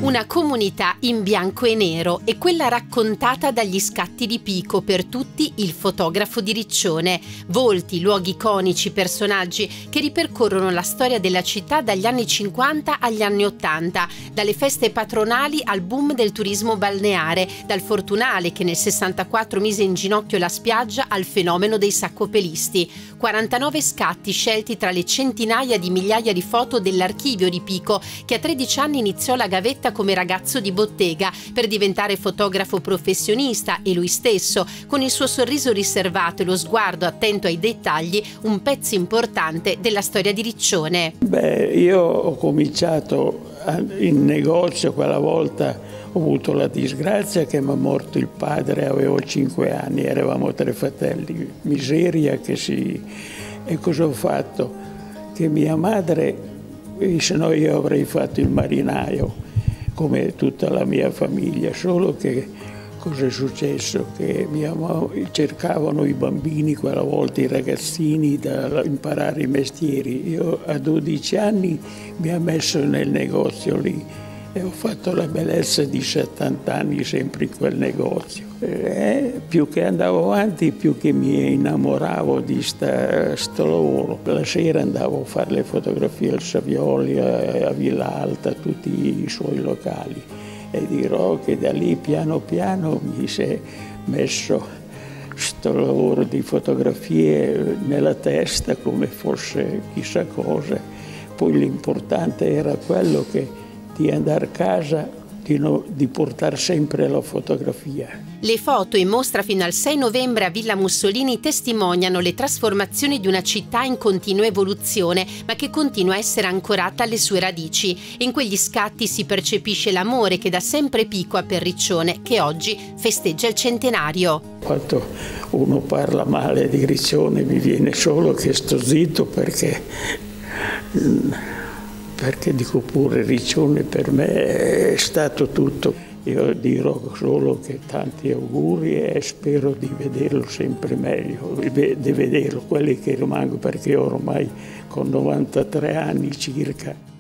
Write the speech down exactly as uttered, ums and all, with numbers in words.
Una comunità in bianco e nero è quella raccontata dagli scatti di Pico, per tutti il fotografo di Riccione. Volti, luoghi iconici, personaggi che ripercorrono la storia della città dagli anni cinquanta agli anni ottanta, dalle feste patronali al boom del turismo balneare, dal Fortunale che nel sessantaquattro mise in ginocchio la spiaggia al fenomeno dei saccopelisti. quarantanove scatti scelti tra le centinaia di migliaia di foto dell'archivio di Pico, che a tredici anni iniziò la gavetta come ragazzo di bottega per diventare fotografo professionista, e lui stesso, con il suo sorriso riservato e lo sguardo attento ai dettagli, un pezzo importante della storia di Riccione. Beh, io ho cominciato in negozio quella volta, ho avuto la disgrazia che mi è morto il padre, avevo cinque anni, eravamo tre fratelli, miseria che si... E cosa ho fatto? Che mia madre, se no io avrei fatto il marinaio, come tutta la mia famiglia, solo che cosa è successo? Che mia mamma, cercavano i bambini quella volta, i ragazzini, da imparare i mestieri. Io a dodici anni mi ha messo nel negozio lì e ho fatto la bellezza di settanta anni sempre in quel negozio. E più che andavo avanti, più che mi innamoravo di sta, sto lavoro. La sera andavo a fare le fotografie al Savioli, a, a Villa Alta, tutti i suoi locali. E dirò che da lì piano piano mi si è messo sto lavoro di fotografie nella testa come fosse chissà cosa. Poi l'importante era quello che di andare a casa, di, no, di portare sempre la fotografia. Le foto in mostra fino al sei novembre a Villa Mussolini testimoniano le trasformazioni di una città in continua evoluzione, ma che continua a essere ancorata alle sue radici. In quegli scatti si percepisce l'amore che da sempre Pico ha per Riccione, che oggi festeggia il centenario. Quando uno parla male di Riccione mi viene solo che sto zitto, perché... perché dico pure Riccione per me è stato tutto. Io dirò solo che tanti auguri e spero di vederlo sempre meglio, di vederlo quelli che rimango, perché ormai con novantatré anni circa.